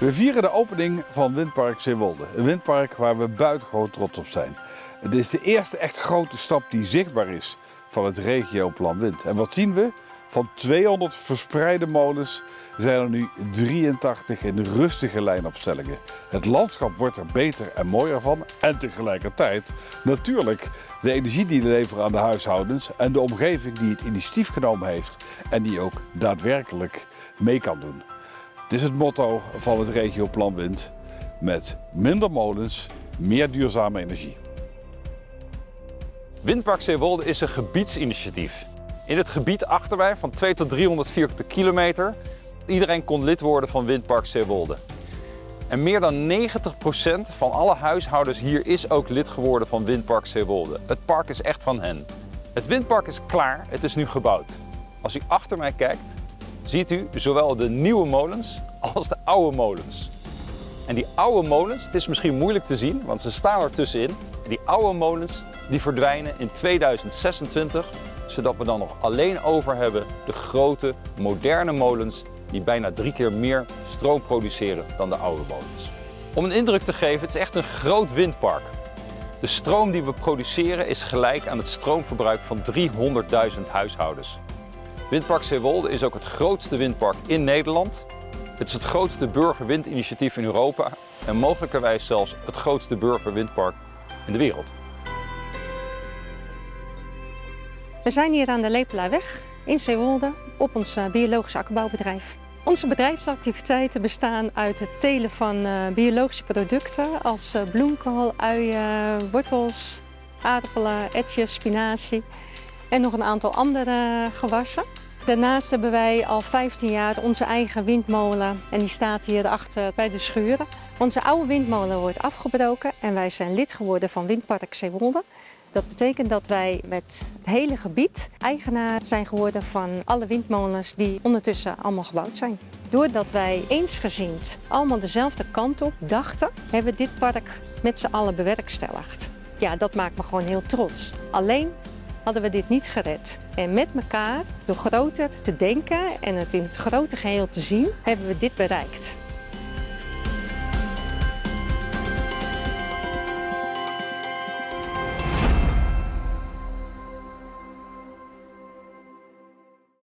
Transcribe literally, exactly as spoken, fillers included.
We vieren de opening van Windpark Zeewolde. Een windpark waar we buitengewoon trots op zijn. Het is de eerste echt grote stap die zichtbaar is van het regioplan wind. En wat zien we? Van tweehonderd verspreide molens zijn er nu drieëntachtig in rustige lijnopstellingen. Het landschap wordt er beter en mooier van. En tegelijkertijd natuurlijk de energie die we leveren aan de huishoudens en de omgeving die het initiatief genomen heeft en die ook daadwerkelijk mee kan doen. Het is het motto van het regioplan wind: met minder molens, meer duurzame energie. Windpark Zeewolde is een gebiedsinitiatief. In het gebied achter mij van twee tot driehonderd vierkante kilometer. Iedereen kon lid worden van Windpark Zeewolde. En meer dan negentig procent van alle huishoudens hier is ook lid geworden van Windpark Zeewolde. Het park is echt van hen. Het windpark is klaar, het is nu gebouwd. Als u achter mij kijkt, ziet u zowel de nieuwe molens als de oude molens. En die oude molens, het is misschien moeilijk te zien, want ze staan er tussenin. En die oude molens die verdwijnen in tweeduizend zesentwintig, zodat we dan nog alleen over hebben de grote, moderne molens die bijna drie keer meer stroom produceren dan de oude molens. Om een indruk te geven, het is echt een groot windpark. De stroom die we produceren is gelijk aan het stroomverbruik van driehonderdduizend huishoudens. Windpark Zeewolde is ook het grootste windpark in Nederland. Het is het grootste burgerwindinitiatief in Europa en mogelijkerwijs zelfs het grootste burgerwindpark in de wereld. We zijn hier aan de Lepelaarweg in Zeewolde op ons biologisch akkerbouwbedrijf. Onze bedrijfsactiviteiten bestaan uit het telen van biologische producten als bloemkool, uien, wortels, aardappelen, etjes, spinazie en nog een aantal andere gewassen. Daarnaast hebben wij al vijftien jaar onze eigen windmolen en die staat hier achter bij de schuren. Onze oude windmolen wordt afgebroken en wij zijn lid geworden van Windpark Zeewolde. Dat betekent dat wij met het hele gebied eigenaar zijn geworden van alle windmolens die ondertussen allemaal gebouwd zijn. Doordat wij eensgezind allemaal dezelfde kant op dachten, hebben we dit park met z'n allen bewerkstelligd. Ja, dat maakt me gewoon heel trots. Alleen hadden we dit niet gered. En met elkaar, door groter te denken en het in het grote geheel te zien, hebben we dit bereikt.